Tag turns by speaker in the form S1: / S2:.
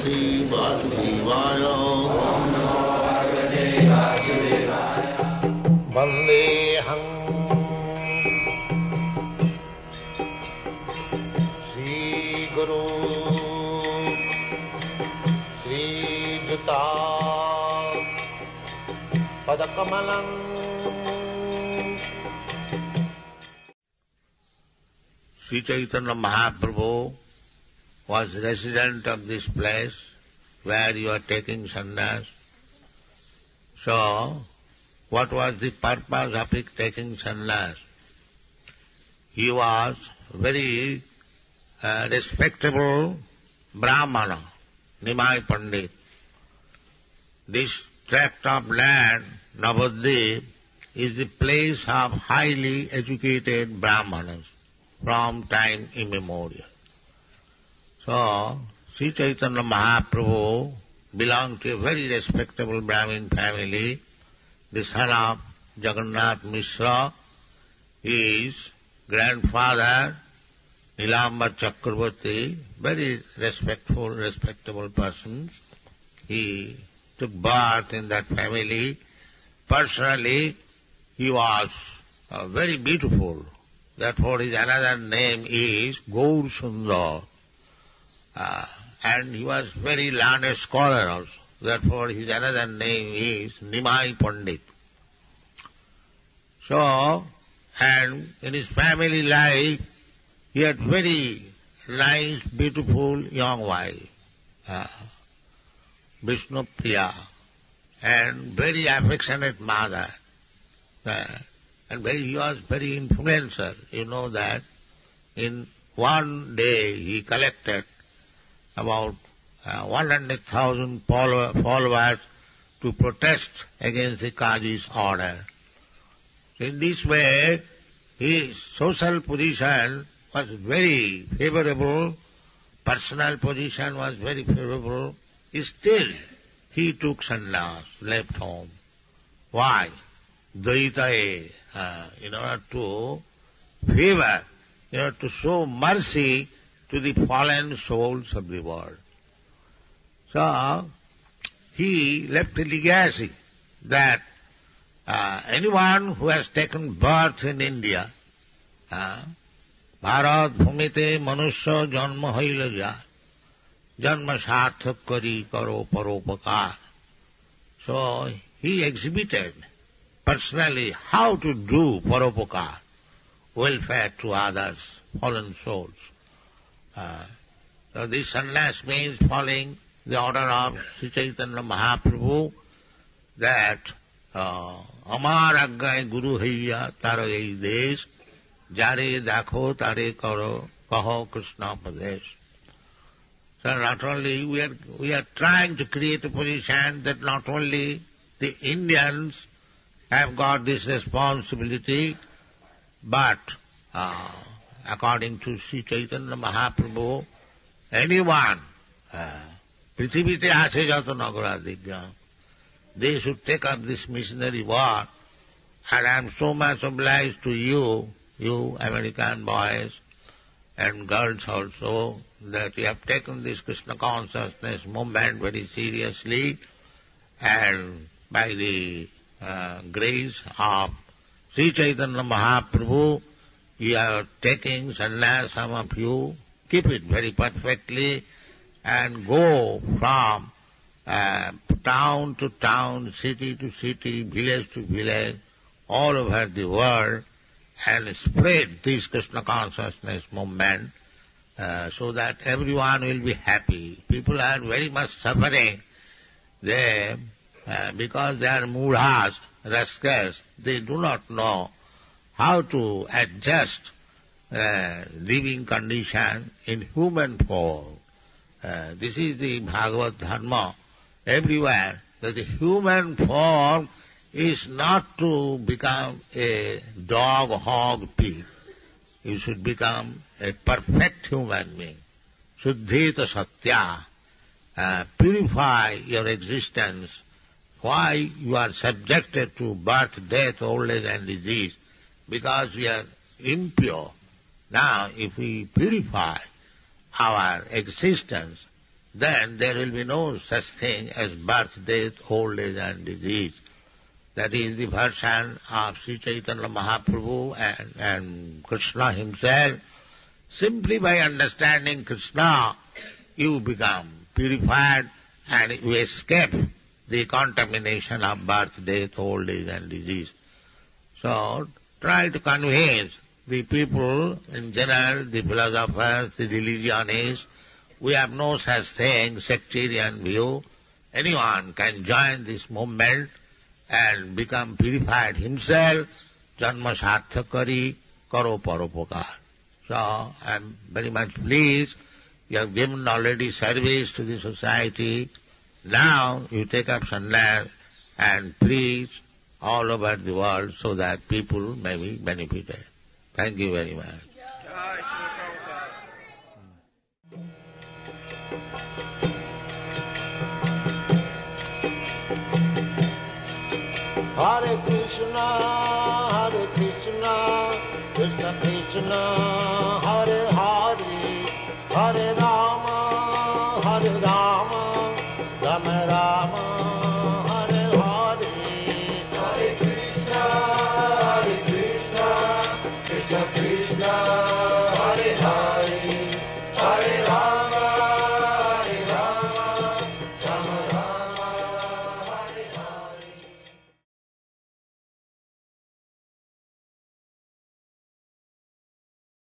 S1: Bhagavate Vasudevaya. Vandeham Sri Guru Sri Juta Padakamalam. Sri Chaitanya Mahaprabhu was resident of this place where you are taking sannyas. So, what was the purpose of his taking sannyas? He was very respectable Brahmana, Nimai Pandit. This tract of land, Navadvip, is the place of highly educated Brahmanas from time immemorial. So, Sri Chaitanya Mahaprabhu belonged to a very respectable Brahmin family. The son of Jagannath Mishra, his grandfather, Nilambar Chakravarti, very respectable person. He took birth in that family. Personally, he was very beautiful. Therefore, his another name is Gaur Sundar. And he was very learned scholar also. Therefore, his another name is Nimai Pandit. So, and in his family life, he had very nice, beautiful young wife, Vishnu Priya, and very affectionate mother. And he was very influencer. You know that in one day he collected about 100,000 followers to protest against the Qazi's order. In this way, his social position was very favorable, personal position was very favorable. Still, he took sannyas, left home. Why? Dvaitaye, in order to favor, in order to show mercy to the fallen souls of the world. So, he left a legacy that anyone who has taken birth in India, Bharat bhumite manusya janma haila janma sarthak kari karo paropakar. So, he exhibited personally how to do paropakar, welfare to others, fallen souls. So this sannyas means following the order of Sri Chaitanya Mahaprabhu that Amar Aggai Guru Haiya Taro Ei Desh Jare Dakho Tare Karo Kaho Krishna Padesh. So not only we are trying to create a position that not only the Indians have got this responsibility, but according to Sri Chaitanya Mahaprabhu, anyone, Prithivite Ase Jato Nagaradhigya, they should take up this missionary work, and I am so much obliged to you American boys and girls also, that you have taken this Krishna consciousness movement very seriously, and by the grace of Sri Chaitanya Mahaprabhu, you are taking sannyas, some of you, keep it very perfectly, and go from town to town, city to city, village to village, all over the world, and spread this Krishna consciousness movement so that everyone will be happy. People are very much suffering. They, because they are mudhas, rascals, they do not know how to adjust living condition in human form. This is the Bhagavad Dharma everywhere, that the human form is not to become a dog, hog, pig. You should become a perfect human being. Shuddhita Satya. Purify your existence. Why you are subjected to birth, death, old age and disease? Because we are impure. Now, if we purify our existence, then there will be no such thing as birth, death, old age and disease. That is the version of Sri Chaitanya Mahaprabhu and Krishna himself. Simply by understanding Krishna, you become purified and you escape the contamination of birth, death, old age and disease. So, try to convince the people in general, the philosophers, the religionists. We have no such thing, sectarian view. Anyone can join this movement and become purified himself. Janma sarthakari karo paropakar. So, I am very much pleased. You have given already service to the society. Now you take up sannyas and preach all over the world so that people may be benefited. Thank you very much.
S2: Hare Krishna, Krishna Krishna,